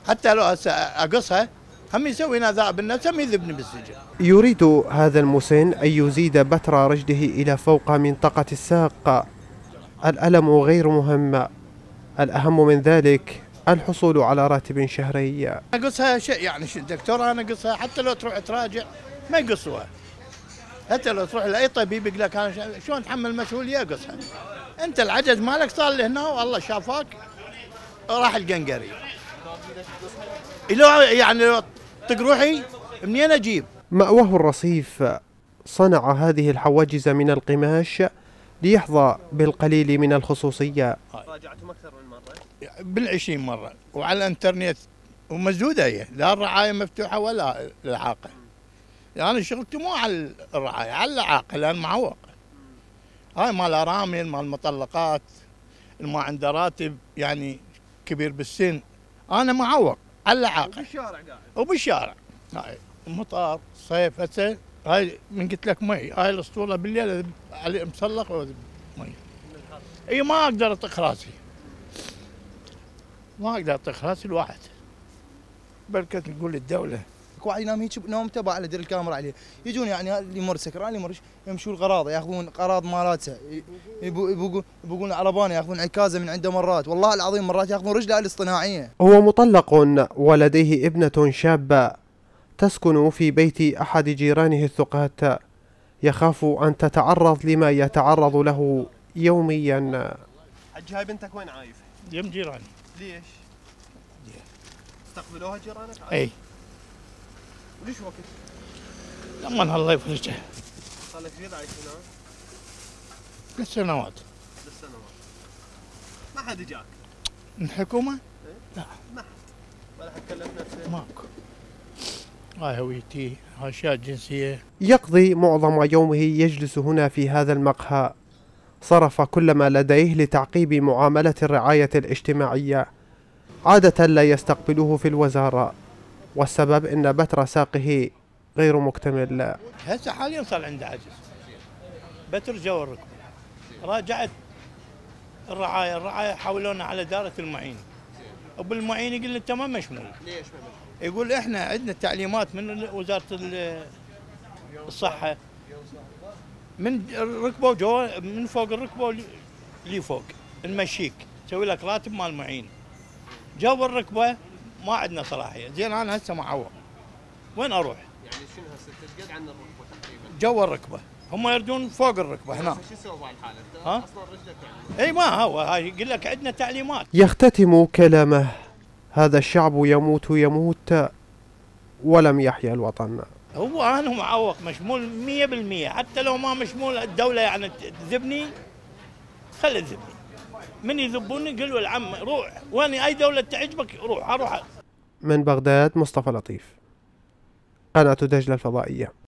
حتى لو اقصها هم يسوي نذاء بالنفس هم يذبني بالسجن. يريد هذا المسن أن يزيد بتر رجله إلى فوق منطقة الساق. الألم غير مهم، الأهم من ذلك الحصول على راتب شهري. اقصها شيء يعني دكتور انا اقصها حتى لو تروح تراجع ما يقصوها، حتى لو تروح لاي طبيب يقول لك انا شلون اتحمل مسؤوليه اقصها. انت العجز مالك صار لي هنا والله شافاك راح القنقري. يعني لو طق روحي منين اجيب؟ مأواه الرصيف صنع هذه الحواجز من القماش ليحظى بالقليل من الخصوصية. راجعتم أكثر من مرة؟ بال20 مرة وعلى الانترنت ومزودة هي، لا الرعاية مفتوحة ولا الإعاقة. يعني أنا شغلتي مو على الرعاية على الإعاقة لأن معوق. هاي مال أرامل مال مطلقات اللي ما عنده راتب يعني كبير بالسن، أنا معوق على الإعاقة. وبالشارع قاعد؟ وبالشارع. هاي مطار صيف هسه هاي من قلت لك مي، هاي الاسطوله بالليل علي مسلق مي. اي ما اقدر اطخ راسي. ما اقدر اطخ راسي الواحد. بركة نقول الدولة. واحد ينام هيك نومته بعد دير الكاميرا عليه، يجون يعني اللي يمر سكران اللي يمر يمشوا الغراض ياخذون قراض مالاتها، يبقون عربانه ياخذون عكازه من عنده مرات، والله العظيم مرات ياخذون رجله الاصطناعيه. هو مطلق ولديه ابنة شابة تسكن في بيت أحد جيرانه الثقات، يخاف أن تتعرض لما يتعرض له يوميا. حج هاي بنتك وين عايفة؟ يم جيراني. ليش؟ استقبلوها جيرانك؟ اي. وليش وقت؟ لما الله يفرجها. صار لك زيادة عايش هنا؟ للسنوات. للسنوات. ما حد جاك؟ من الحكومة؟ لا. ما حد. ولا حد كلف نفسه؟ ماكو. هاي هويتي، هاي أشياء جنسية. يقضي معظم يومه يجلس هنا في هذا المقهى، صرف كل ما لديه لتعقيب معاملة الرعاية الاجتماعية. عادة لا يستقبلوه في الوزارة، والسبب أن بتر ساقه غير مكتمل. هسه حاليا صار عنده عجز. بتر جو الركبة. راجعت الرعاية حولونا على دارة المعين. وبالمعين يقول انت ما مشمول. ليش ما مشمول؟ يقول احنا عندنا تعليمات من وزارة الصحة من الركبة وجوا من فوق الركبة اللي فوق نمشيك تسوي لك راتب مال معين. جو الركبة ما عندنا صلاحية، زين انا هسه معوق. وين اروح؟ يعني شنو هسه تقعد عن الركبة تقريبا؟ جو الركبة، هم يردون فوق الركبة هنا. شو يسوي بهالحالة؟ ها؟ اصلا رجلك يعني. اي ما هو هاي يقول لك عندنا تعليمات. يختتم كلامه: هذا الشعب يموت يموت ولم يحيا الوطن. هو انا معوق مشمول 100%، حتى لو ما مشمول الدولة يعني تذبني خلي تذبني. من يذبوني قلوا العم روح وين اي دولة تعجبك روح اروح. من بغداد مصطفى لطيف، قناة دجلة الفضائية.